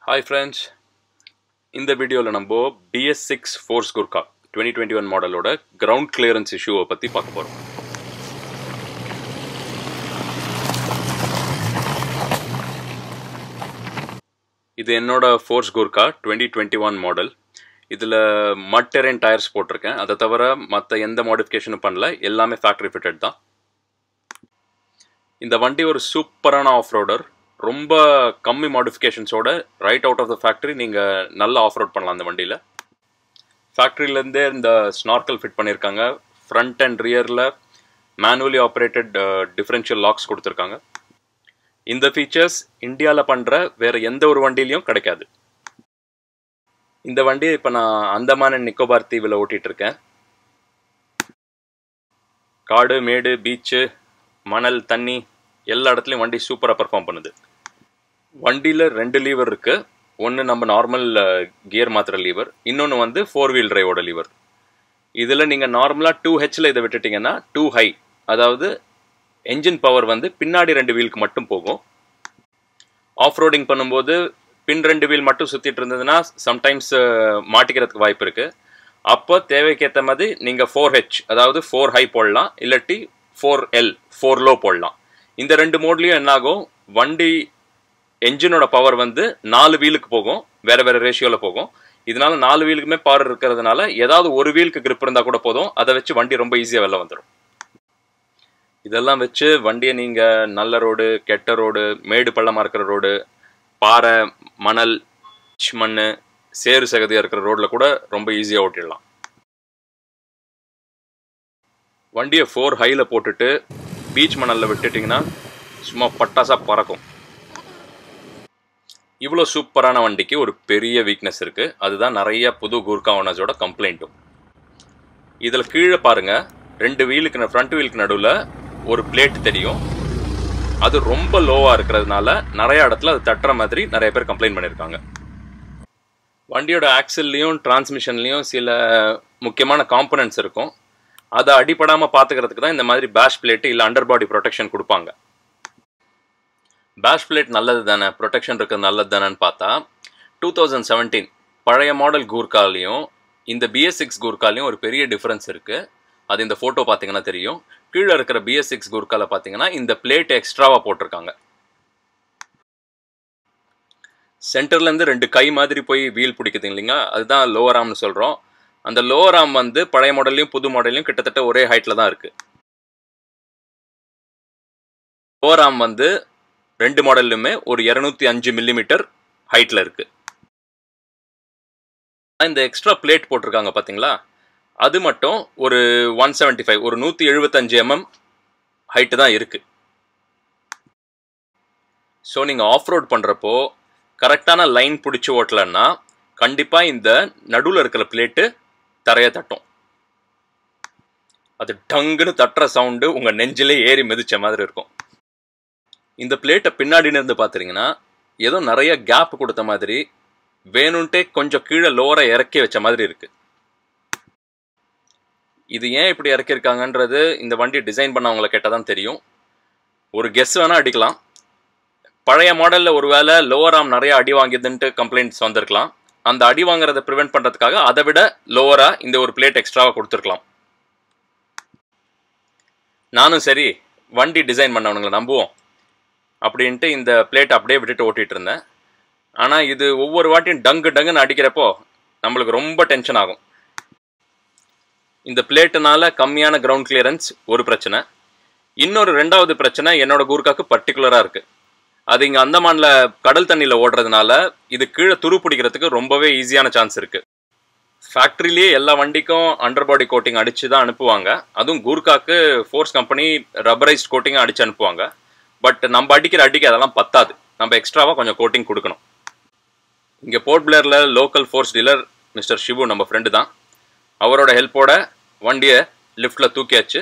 Hi friends, in the video la nambo BS6 Force Gurkha 2021 model oda ground clearance issue பத்தி பார்க்க போறோம். இது என்னோட Force Gurkha 2021 model. இதுல mud terrain tires போட்டிருக்கேன். அத தவிர மத்த எந்த மாடிஃபிகேஷனும் பண்ணல. எல்லாமே factory fitted தான். இந்த வண்டி ஒரு சூப்பரான ஆஃப் ரோடர். ரொம்ப கம்மி மாடிஃபிகேஷன்ஸோட right out of the factory நீங்கள் நல்லா ஆஃப் ரோட் பண்ணலாம் அந்த வண்டியில். ஃபேக்ட்ரியிலேருந்தே இந்த ஸ்னார்க்கல் ஃபிட் பண்ணியிருக்காங்க. ஃப்ரண்ட் அண்ட் ரியரில் மேனுவலி ஆப்ரேட்டட் டிஃப்ரென்ஷியல் லாக்ஸ் கொடுத்துருக்காங்க. இந்த ஃபீச்சர்ஸ் இந்தியாவில் பண்ணுற வேறு எந்த ஒரு வண்டியிலையும் கிடைக்காது. இந்த வண்டியை இப்போ நான் அந்தமான் அண்ட் நிக்கோபார் தீவில் ஓட்டிகிட்டு இருக்கேன். காடு மேடு பீச்சு மணல் தண்ணி எல்லா இடத்துலையும் வண்டி சூப்பராக பர்ஃபார்ம் பண்ணுது. வண்டியில் 2 லீவர் இருக்குது. ஒன்று நம்ம நார்மல் கியர் மாத்திர லீவர், இன்னொன்று வந்து 4 வீல் டிரைவோட லீவர். இதில் நீங்கள் நார்மலாக 2Hல இதை விட்டுட்டிங்கன்னா 2 ஹை, அதாவது என்ஜின் பவர் வந்து பின்னாடி 2 வீலுக்கு மட்டும் போகும். ஆஃப் ரோடிங் பண்ணும்போது பின் 2 வீல் மட்டும் சுற்றிட்டு இருந்ததுன்னா சம்டைம்ஸ் மாட்டிக்கிறதுக்கு வாய்ப்பு இருக்குது. அப்போ தேவைக்கேற்ற மாதிரி நீங்கள் 4H அதாவது 4 ஹை போடலாம், இல்லாட்டி 4L 4 லோ போடலாம். இந்த 2 மோட்லேயும் என்னாகும், வண்டி என்ஜினோட பவர் வந்து 4 வீலுக்கு போகும், வேறு வேறு ரேஷியோவில் போகும். இதனால 4 வீலுக்குமே பவர் இருக்கிறதுனால ஏதாவது ஒரு வீலுக்கு கிரிப் இருந்தால் கூட போதும், அதை வச்சு வண்டி ரொம்ப ஈஸியாக வெளில வந்துடும். இதெல்லாம் வச்சு வண்டியை நீங்கள் நல்ல ரோடு கெட்ட ரோடு மேடு பள்ளமாக இருக்கிற ரோடு பாறை மணல் மண் சேறு சகதியாக இருக்கிற ரோடில் கூட ரொம்ப ஈஸியாக ஓட்டிடலாம். வண்டியை 4 ஹையில் போட்டுட்டு பீச் மணலில் விட்டுட்டிங்கன்னா சும்மா பட்டாசாக பறக்கும். இவ்வளோ சூப்பரான வண்டிக்கு ஒரு பெரிய வீக்னஸ் இருக்குது. அதுதான் நிறைய புது கூர்கா ஓனர்ஸோட கம்ப்ளைண்ட்டும். இதில் கீழே பாருங்கள், 2 வீலுக்கு ஃப்ரண்ட் வீலுக்கு நடுவில் ஒரு பிளேட் தெரியும். அது ரொம்ப லோவாக இருக்கிறதுனால நிறைய இடத்துல அது தட்டுற மாதிரி நிறைய பேர் கம்ப்ளைண்ட் பண்ணியிருக்காங்க. வண்டியோட ஆக்சில்லையும் டிரான்ஸ்மிஷன்லேயும் சில முக்கியமான காம்பனன்ட்ஸ் இருக்கும். அதை அடிப்படாமல் பார்த்துக்கிறதுக்கு தான் இந்த மாதிரி பேஷ் பிளேட்டு இல்லை அண்டர்பாடி ப்ரொடெக்ஷன் கொடுப்பாங்க. பேஷ் பிளேட் நல்லது தானே, ப்ரொடெக்ஷன் இருக்கிறது நல்லது தானேன்னு பார்த்தா 2017 பழைய மாடல் கூர்காலையும் இந்த BS6 கூர்காலையும் ஒரு பெரிய டிஃப்ரென்ஸ் இருக்குது. அது இந்த ஃபோட்டோ பார்த்தீங்கன்னா தெரியும். கீழே இருக்கிற BS6 கூர்காவில் பார்த்தீங்கன்னா இந்த பிளேட் எக்ஸ்ட்ராவாக போட்டிருக்காங்க. சென்டர்லேருந்து 2 கை மாதிரி போய் வீல் பிடிக்குது இல்லைங்க, அதுதான் லோவர் ஆர்ம்னு சொல்கிறோம். அந்த லோவர் ஆர்ம் வந்து பழைய மாடல்லையும் புது மாடல்லையும் கிட்டத்தட்ட ஒரே ஹைட்டில் தான் இருக்குது. லோவர் ஆர்ம் வந்து 2 மாடல்லுமே ஒரு 205 மில்லிமீட்டர் ஹைட்டில் இருக்குது. இந்த எக்ஸ்ட்ரா பிளேட் போட்டிருக்காங்க பார்த்தீங்களா, அது மட்டும் ஒரு 175 ஒரு 175 mm ஹைட்டு தான் இருக்குது. ஸோ நீங்கள் ஆஃப் ரோட் பண்ணுறப்போ கரெக்டான லைன் பிடிச்சி ஓட்டலன்னா கண்டிப்பாக இந்த நடுவில் இருக்கிற பிளேட்டு தரையை தட்டும். அது டங்குன்னு தட்டுற சவுண்டு உங்கள் நெஞ்சிலே ஏறி மிதிச்ச மாதிரி இருக்கும். இந்த பிளேட்டை பின்னாடின்னு இருந்து பார்த்துட்டிங்கன்னா ஏதோ நிறைய கேப் கொடுத்த மாதிரி வேணும்ட்டே கொஞ்சம் கீழே லோவராக இறக்கி வச்ச மாதிரி இருக்குது. இது ஏன் இப்படி இறக்கியிருக்காங்கன்றது இந்த வண்டி டிசைன் பண்ணவங்களை கேட்டால் தான் தெரியும். ஒரு கெஸ் வேணால் அடிக்கலாம். பழைய மாடலில் ஒரு வேளை லோவர் ஆர்ம் நிறைய அடி வாங்கியதுன்ட்டு கம்ப்ளைண்ட்ஸ் வந்திருக்கலாம். அந்த அடி வாங்குறதை ப்ரிவெண்ட் பண்ணுறதுக்காக அதை விட லோவராக இந்த ஒரு பிளேட் எக்ஸ்ட்ராவாக கொடுத்துருக்கலாம். நானும் சரி வண்டி டிசைன் பண்ணவனுங்களை நம்புவோம் அப்படின்ட்டு இந்த பிளேட் அப்படியே விட்டுட்டு ஓட்டிகிட்டு இருந்தேன். ஆனால் இது ஒவ்வொரு வாட்டியும் டங்குன்னு அடிக்கிறப்போ நம்மளுக்கு ரொம்ப டென்ஷன் ஆகும். இந்த பிளேட்டுனால கம்மியான கிரவுண்ட் கிளியரன்ஸ் ஒரு பிரச்சனை. இன்னொரு 2வது பிரச்சனை என்னோட கூர்காக்கு பர்டிகுலராக இருக்குது. அது இங்கே அந்தமானில் கடல் தண்ணியில் ஓடுறதுனால இது கீழே துரு பிடிக்கிறதுக்கு ரொம்பவே ஈஸியான சான்ஸ் இருக்குது. ஃபேக்ட்ரிலேயே எல்லா வண்டிக்கும் அண்டர்பாடி கோட்டிங் அடித்து தான் அனுப்புவாங்க. அதுவும் கூர்காக்கு ஃபோர்ஸ் கம்பெனி ரப்பரைஸ்ட் கோட்டிங்காக அடித்து அனுப்புவாங்க. பட் நம்ம அடிக்கிற அதெல்லாம் பத்தாது, நம்ம எக்ஸ்ட்ராவாக கொஞ்சம் கோட்டிங் கொடுக்கணும். இங்கே போர்ட் பிளேரில் local Force dealer mister Shivu நம்ம ஃப்ரெண்டு தான். அவரோட ஹெல்ப்போட வண்டியை லிஃப்டில் தூக்கியாச்சு.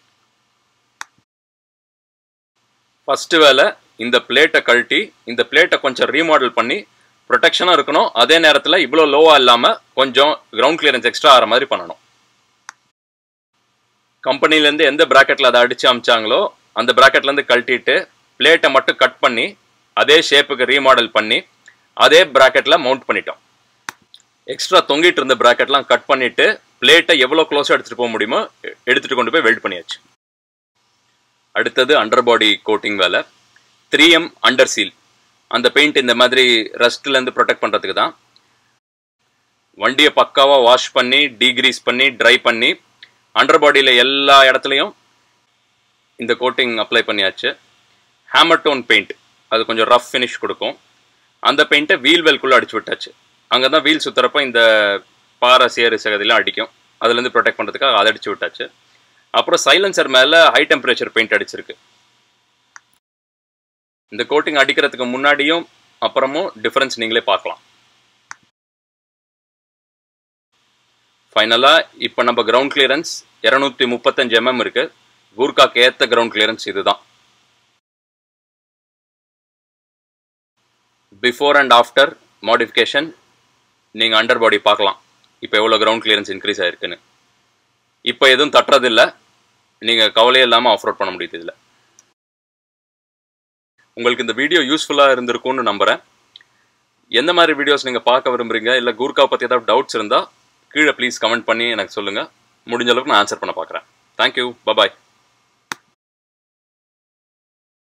ஃபஸ்ட்டு வேலை இந்த பிளேட்டை கழட்டி இந்த பிளேட்டை கொஞ்சம் ரீமாடல் பண்ணி ப்ரொடெக்ஷனாக இருக்கணும். அதே நேரத்தில் இவ்வளோ லோவாக இல்லாமல் கொஞ்சம் கிரவுண்ட் கிளியரன்ஸ் எக்ஸ்ட்ரா ஆகிற மாதிரி பண்ணணும். கம்பெனிலேருந்து எந்த ப்ராக்கெட்டில் அதை அடித்து அமிச்சாங்களோ அந்த ப்ராக்கெட்லேருந்து கழட்டிட்டு பிளேட்டை மட்டும் கட் பண்ணி அதே ஷேப்புக்கு ரீமாடல் பண்ணி அதே ப்ராக்கெட்டில் மவுண்ட் பண்ணிட்டோம். எக்ஸ்ட்ரா தொங்கிட்டு இருந்த ப்ராக்கெட்லாம் கட் பண்ணிவிட்டு பிளேட்டை எவ்வளோ க்ளோஸாக எடுத்துகிட்டு போக முடியுமோ எடுத்துகிட்டு கொண்டு போய் வெல்ட் பண்ணியாச்சு. அடுத்தது அண்டர் பாடி கோட்டிங் வேலை. 3M under seal. அந்த பெயிண்ட் இந்த மாதிரி ரஸ்ட்லேருந்து ப்ரொடெக்ட் பண்ணுறதுக்கு தான். வண்டியை பக்காவாக வாஷ் பண்ணி டீக்ரீஸ் பண்ணி ட்ரை பண்ணி அண்டர் பாடியில் எல்லா இடத்துலையும் இந்த கோட்டிங் அப்ளை பண்ணியாச்சு. ஹேமர் டோன் பெயிண்ட், அது கொஞ்சம் ரஃப் ஃபினிஷ் கொடுக்கும். அந்த பெயிண்ட்டை வீல் வெல்குள்ளே அடிச்சு விட்டாச்சு. அங்கே தான் வீல் சுற்றுறப்ப இந்த பாறை சேரு சகதியெல்லாம் அடிக்கும், அதுலேருந்து ப்ரொடெக்ட் பண்ணுறதுக்காக அதை அடிச்சு விட்டாச்சு. அப்புறம் சைலன்சர் மேலே ஹை டெம்பரேச்சர் பெயிண்ட் அடிச்சிருக்கு. இந்த கோட்டிங் அடிக்கிறதுக்கு முன்னாடியும் அப்புறமும் டிஃப்ரென்ஸ் நீங்களே பார்க்கலாம். ஃபைனலாக இப்போ நம்ம கிரவுண்ட் கிளியரன்ஸ் 235 mm இருக்குது. கூர்காக்கு ஏற்ற கிரவுண்ட் கிளியரன்ஸ் இதுதான். பிஃபோர் அண்ட் ஆஃப்டர் மாடிஃபிகேஷன் நீங்கள் அண்டர் பாடி பார்க்கலாம். இப்போ எவ்வளோ கிரவுண்ட் கிளியரன்ஸ் இன்க்ரீஸ் ஆகிருக்குன்னு. இப்போ எதுவும் தட்டுறதில்லை, நீங்கள் கவலையே இல்லாமல் ஆஃப் ரோட் பண்ண முடியுது இதில். உங்களுக்கு இந்த வீடியோ யூஸ்ஃபுல்லாக இருந்திருக்கும்னு நம்புகிறேன். எந்த மாதிரி வீடியோஸ் நீங்கள் பார்க்க விரும்புகிறீங்க, இல்லை கூர்காவை பற்றி ஏதாவது டவுட்ஸ் இருந்தால் கீழே ப்ளீஸ் கமெண்ட் பண்ணி எனக்கு சொல்லுங்கள். முடிஞ்ச அளவுக்கு நான் ஆன்சர் பண்ண பார்க்குறேன். Thank you, bye bye.